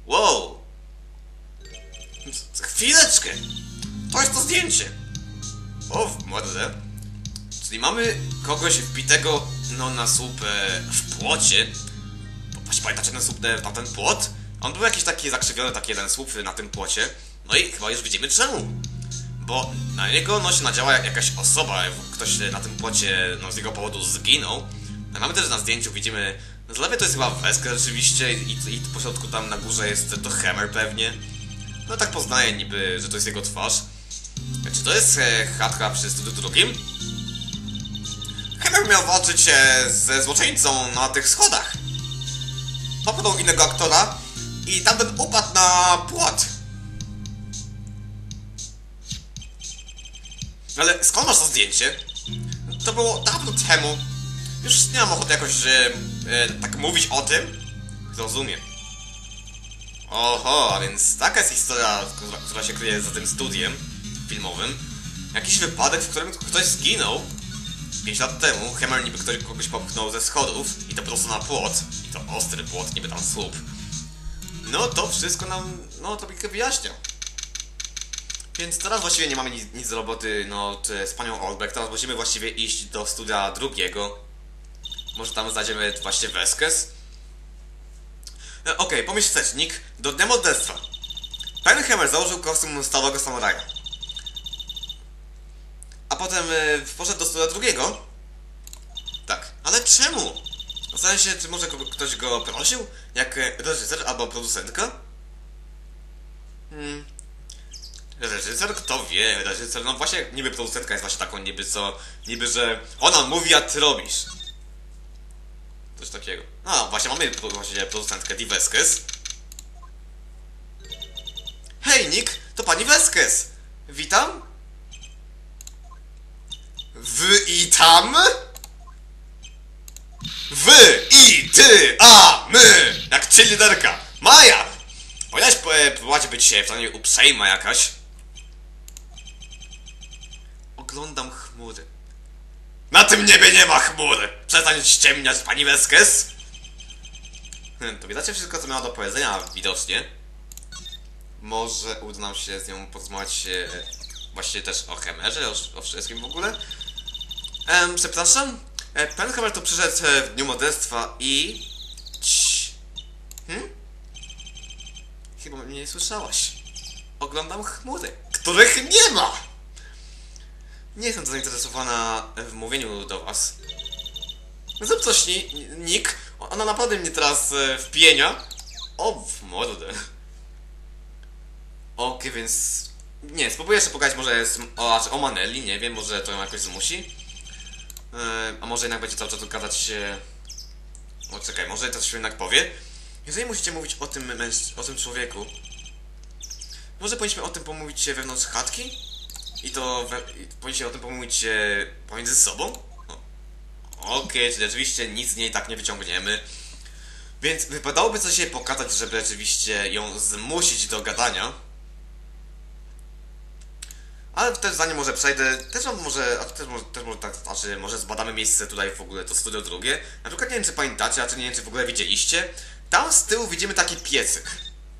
Wow! Chwileczkę! To jest to zdjęcie! O, w mordę. Czyli mamy kogoś wbitego, no, na słup w płocie. Właśnie pamiętacie ten słup, tamten płot? On był jakiś taki zakrzywiony, taki jeden słup na tym płocie. No i chyba już widzimy czemu. Bo na niego, no, się nadziała jakaś osoba, ktoś na tym płocie, no, z jego powodu zginął. No, mamy też na zdjęciu, widzimy, z lewej to jest chyba Wesker rzeczywiście i po środku tam na górze jest to Hammer pewnie. No tak poznaję niby, że to jest jego twarz. Czy to jest chatka przy studiu drugim? Hammer miał walczyć ze złoczyńcą na tych schodach. Popchnął innego aktora i tamten upadł na płot. Ale skąd masz to zdjęcie? To było dawno temu. Już nie mam ochoty jakoś tak mówić o tym. Rozumiem. Oho, a więc taka jest historia, która się kryje za tym studiem filmowym. Jakiś wypadek, w którym ktoś zginął 5 lat temu. Hammer niby kogoś popchnął ze schodów i to prosto na płot. I to ostry płot, niby tam słup. No to wszystko nam, no, to wyjaśnia. Więc teraz właściwie nie mamy nic do roboty, no, z panią Oldbeck. Teraz musimy właściwie iść do studia drugiego. Może tam znajdziemy właśnie Veskes. Okej, pomyśl wstecznik do dnia morderstwa. Pan Hammer założył kostium stałego samuraja. A potem poszedł do studia drugiego. Tak, ale czemu? Zastanawiam się, czy może ktoś go prosił? Jak reżyser albo producentka? Reżyser? Kto wie? Reżyser, no właśnie, niby producentka jest właśnie taką niby, że ona mówi, a ty robisz. Coś takiego. No, właśnie mamy właśnie producentkę Di Veskes. Hej, Nick, to pani Veskes. Witam. Wy i tam? Wy i ty, a my! Jak liderka. Maja! Powinnaś próbować być przynajmniej uprzejma jakaś. Oglądam chmury. Na tym niebie nie ma chmur! Przestań ściemniać, pani Veskes! To wiedzacie wszystko, co miała do powiedzenia, widocznie. Może uda nam się z nią porozmawiać właściwie też o Hammerze, o wszystkim w ogóle. Przepraszam? Pan Hammer tu przyszedł w dniu morderstwa i... Chyba mnie nie słyszałaś. Oglądam chmury, których nie ma! Nie jestem zainteresowana w mówieniu do was. Zrób coś, Nick. Ona naprawdę mnie teraz wpienia. O, w mordę. Okej, więc... Nie, spróbuję jeszcze pogadać może o Manelli, nie wiem, może to ją jakoś zmusi. A może jednak będzie cały czas gadać... O, czekaj, może to się jednak powie. Jeżeli musicie mówić o tym człowieku, może powinniśmy o tym pomówić się wewnątrz chatki? I to powinniście o tym pomówić pomiędzy sobą? Okej, czyli oczywiście nic z niej tak nie wyciągniemy. Więc wypadałoby coś jej pokazać, żeby rzeczywiście ją zmusić do gadania. Ale też zanim może przejdę, też może tak, znaczy może zbadamy miejsce tutaj w ogóle, to studio drugie. Na przykład nie wiem, czy pamiętacie, a czy nie wiem, czy w ogóle widzieliście. Tam z tyłu widzimy taki piecyk.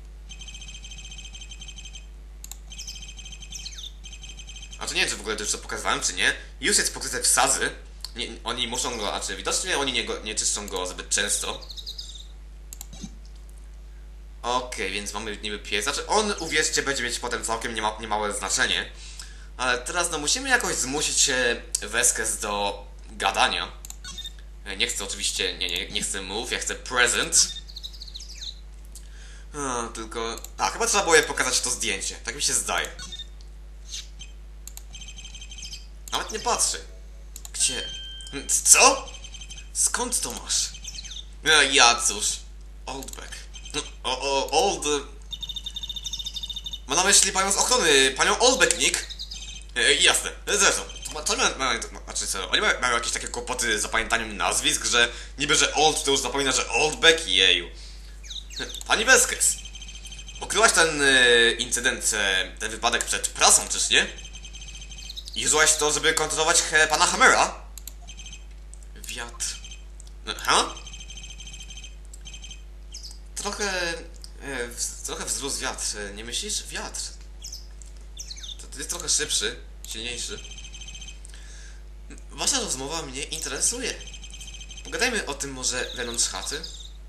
A to nie wiem, czy w ogóle to już to pokazywałem, czy nie. Już jest pokryte w sadzy. Oni muszą go, znaczy widocznie oni nie czyszczą go zbyt często. Okej, więc mamy niby pies. Znaczy on, uwierzcie, będzie mieć potem całkiem niemałe znaczenie. Ale teraz no musimy jakoś zmusić Veskes do gadania. Nie chcę oczywiście, nie chcę move, ja chcę present. Tylko... chyba trzeba było je pokazać to zdjęcie, tak mi się zdaje. Nawet nie patrzy. Gdzie? Co? Skąd to masz? Ja cóż. Oldbeck. Old... Ma na myśli panią z ochrony, panią Oldbeck, Nick. Jasne. Zresztą, oni mają jakieś takie kłopoty z zapamiętaniem nazwisk, że niby, że Old to już zapomina, że Oldbeck, jeju. Pani Veskes. Ukryłaś ten incydent, ten wypadek przed prasą, czyż nie? I użyłaś to, żeby kontrolować pana Hammera? Wiatr. Trochę Trochę wzrósł wiatr, nie myślisz? Wiatr. To jest trochę szybszy, silniejszy. Wasza rozmowa mnie interesuje. Pogadajmy o tym może wewnątrz chaty.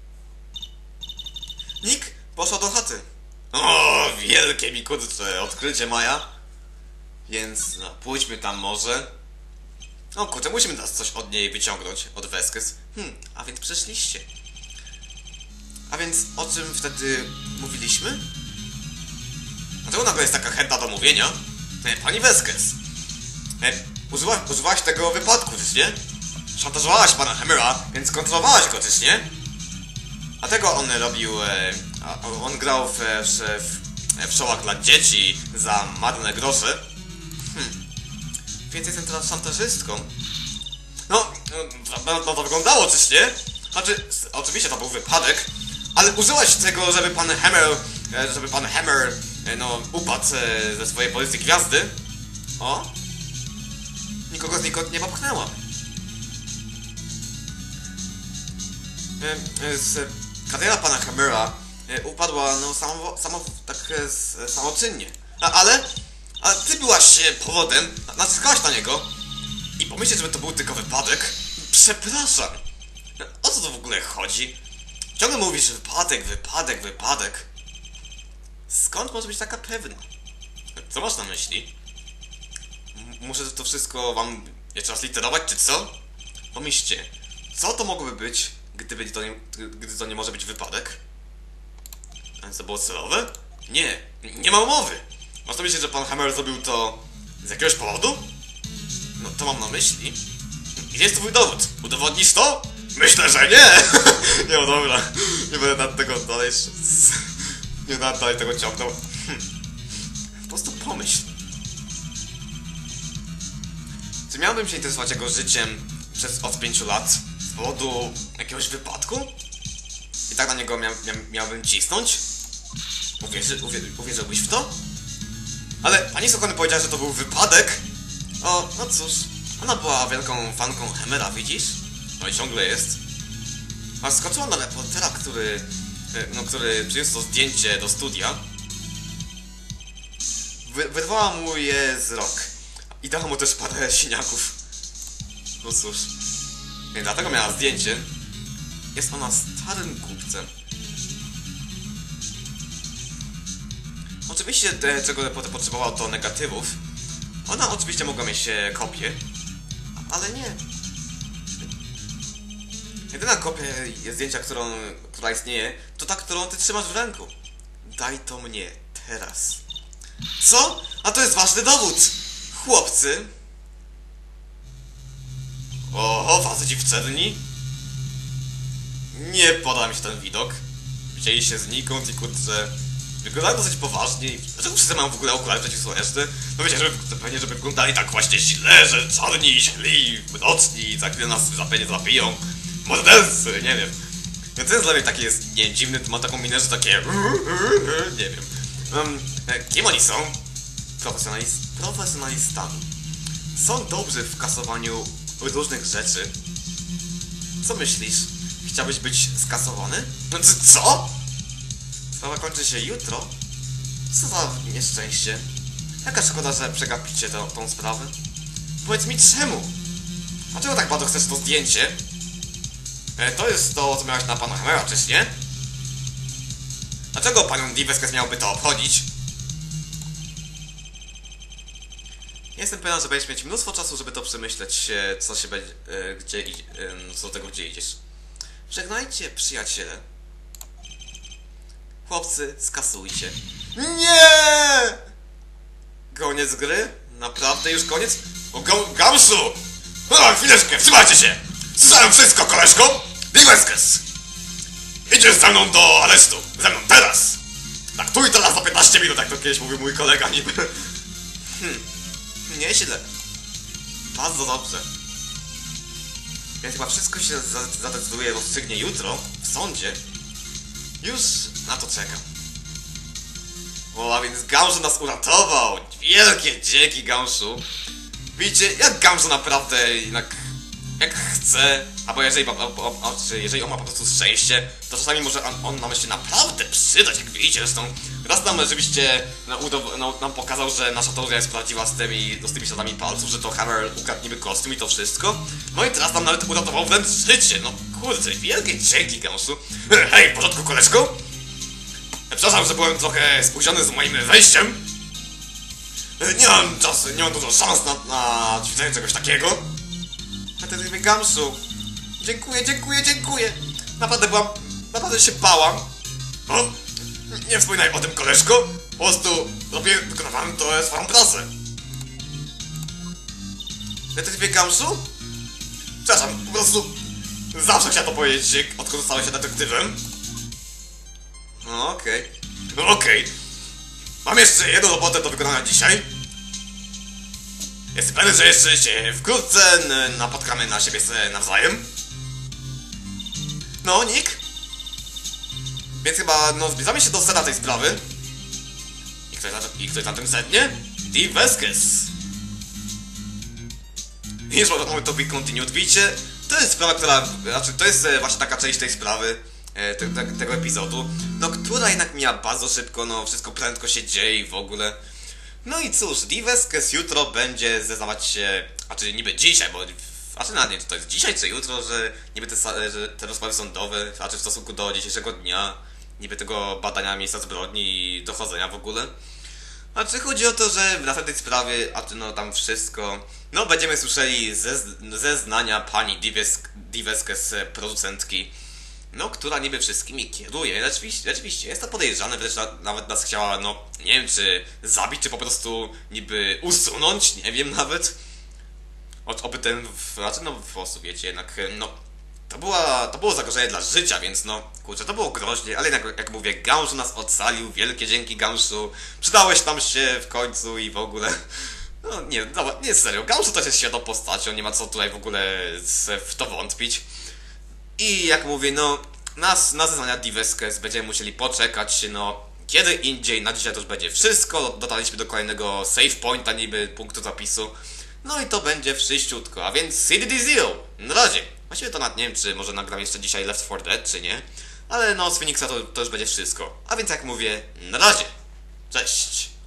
Nick poszła do chaty. O, wielkie mi kurczę odkrycie, Maja. Więc no, pójdźmy tam może. O kurczę, musimy teraz coś od niej wyciągnąć, od Veskes. A więc przyszliście. A więc o czym wtedy mówiliśmy? Dlaczego nagle jest taka chętna do mówienia? Pani Veskes, używałaś tego wypadku, czyż nie? Szantażowałaś pana Hammera, więc kontrolowałaś go, czyż nie? A tego on robił, on grał w showach dla dzieci za marne grosze. Więc jestem teraz szantażystką. No to wyglądało, czyż nie? Znaczy, oczywiście to był wypadek, ale użyłaś tego, żeby pan Hammer, no, upadł ze swojej pozycji gwiazdy. O! Nikogo znikąd nie popchnęła. Kariera pana Hammera upadła, no, samoczynnie. Ale ty byłaś powodem, naciskałaś na niego i pomyśleć, żeby to był tylko wypadek? Przepraszam. O co to w ogóle chodzi? Ciągle mówisz wypadek. Skąd może być taka pewna? Co masz na myśli? Muszę to wszystko wam jeszcze raz literować, czy co? Pomyślcie, co to mogłoby być, gdy to nie może być wypadek? A to było celowe? Nie ma mowy! Masz na myśli, że pan Hammer zrobił to z jakiegoś powodu? No to mam na myśli. Gdzie jest twój dowód? Udowodnisz to? Myślę, że nie! Nie, no dobra. Nie będę nad tego dalej... Nie będę dalej tego ciągnął. Po prostu pomyśl. Czy miałbym się interesować jego życiem od 5 lat z powodu jakiegoś wypadku? I tak na niego miałbym cisnąć? Uwierzyłbyś w to? Ale pani Sokony powiedziała, że to był wypadek. O, no cóż. Ona była wielką fanką Hammera, widzisz? No i ciągle jest. A skoczyła na reportera, który przyniósł to zdjęcie do studia. Wyrwała mu je z rąk. I dała mu też parę siniaków. No cóż. Więc dlatego miała zdjęcie. Jest ona starym kupcem. Oczywiście czego reporter potrzebował, to negatywów. Ona oczywiście mogła mieć kopię. Ale nie. Jedyna kopia zdjęcia, która istnieje, to ta, którą ty trzymasz w ręku. Daj to mnie teraz. Co? A to jest ważny dowód! Chłopcy! Oho, faceci w czerni? Nie podoba mi się ten widok. Wzięli się znikąd i kurczę... Wyglądają dosyć poważnie. Dlaczego wszyscy mają w ogóle okulary przeciwsłoneczne? No wiecie, żeby wyglądali tak właśnie źle, że czarni i źli, mroczni, za chwilę nas zapewne zabiją. Mordercy, nie wiem. Więc ten zlewiek taki jest, nie wiem, dziwny, ma taką minę, że takie... Nie wiem. Kim oni są? Profesjonalistami. Są dobrzy w kasowaniu różnych rzeczy. Co myślisz? Chciałbyś być skasowany? Co? Sprawa kończy się jutro? Co za nieszczęście. Jaka szkoda, że przegapicie tą sprawę. Powiedz mi czemu? Dlaczego tak bardzo chcesz to zdjęcie? To jest to, co miałeś na pana Hammera, czyż nie? Dlaczego panią Veskes miałby to obchodzić? Jestem pewien, że będziesz mieć mnóstwo czasu, żeby to przemyśleć, co się będzie, co do tego, gdzie idziesz. Żegnajcie, przyjaciele. Chłopcy, skasujcie. Nie! Koniec gry? Naprawdę już koniec? O, Gamsu! No, chwileczkę, trzymajcie się! Słyszałem wszystko, koleżko! Veskes! Idziesz ze mną do aresztu! Ze mną teraz! Tak, tu i teraz za 15 minut, jak to kiedyś mówił mój kolega niby. Nieźle. Bardzo dobrze. Więc chyba wszystko się zadecyduje, rozstrzygnie jutro, w sądzie. Już na to czekam. O, a więc Gamsu nas uratował! Wielkie dzięki, Gamsu! Widzicie, jak Gamsu naprawdę jednak jak chce, albo jeżeli on ma po prostu szczęście, to czasami może on nam się naprawdę przydać, jak widzicie. Zresztą raz nam rzeczywiście nam pokazał, że nasza teoria jest prawdziwa z tymi śladami palców, że to Hammer ukradł niby kostium i to wszystko. No i teraz nam nawet uratował wręcz życie. No kurde, wielkie dzięki, Gausu. Hej, w porządku, koleżko? Przepraszam, że byłem trochę spóźniony z moim wejściem. Nie mam czasu, nie mam dużo szans na ćwiczenie czegoś takiego. Detektywie Gamsu, dziękuję. Naprawdę się bałam. O, nie wspominaj o tym, koleżko. Po prostu wykonywałem to swoją pracę. Detektywie Gamsu? Przepraszam, po prostu zawsze chciałem to powiedzieć, odkąd stałem się detektywem. No okej. Mam jeszcze jedną robotę do wykonania dzisiaj. Jestem pewien, że jeszcze się wkrótce napotkamy na siebie nawzajem. No, Nick? Więc chyba, zbliżamy się do sedna tej sprawy. I ktoś na tym sednie? Steve Vasquez. Już mamy to be continued. Widzicie? To jest sprawa, to jest właśnie taka część tej sprawy, tego epizodu, która jednak mija bardzo szybko, wszystko prędko się dzieje i w ogóle. No i cóż, Steve Vasquez jutro będzie zeznawać się, niby dzisiaj, bo nie, czy to jest dzisiaj czy jutro, że niby te rozprawy sądowe, w stosunku do dzisiejszego dnia, niby tego badania miejsca zbrodni i dochodzenia w ogóle. Chodzi o to, że w następnej sprawie, tam wszystko, będziemy słyszeli zeznania pani Steve Vasquez, producentki, która niby wszystkimi kieruje. Rzeczywiście jest to podejrzane, wręcz nawet nas chciała, nie wiem, czy zabić, czy po prostu niby usunąć, nie wiem nawet. Oby ten, po prostu wiecie, jednak, to było zagrożenie dla życia, więc kurczę, to było groźnie, ale jednak, jak mówię, Gamsu nas ocalił, wielkie dzięki, Gamsu, przydałeś nam się w końcu i w ogóle. Nie serio, Gamsu też jest świetną postacią, nie ma co tutaj w ogóle w to wątpić. I jak mówię, na zeznania Steve Vasquez będziemy musieli poczekać, kiedy indziej. Na dzisiaj to już będzie wszystko. Dotarliśmy do kolejnego save pointa, niby punktu zapisu. No i to będzie wszyściutko, a więc CDDZO! Na razie. Właściwie to nawet nie wiem, czy może nagram jeszcze dzisiaj Left 4 Dead, czy nie. Ale z Phoenixa to już będzie wszystko. A więc jak mówię, na razie. Cześć!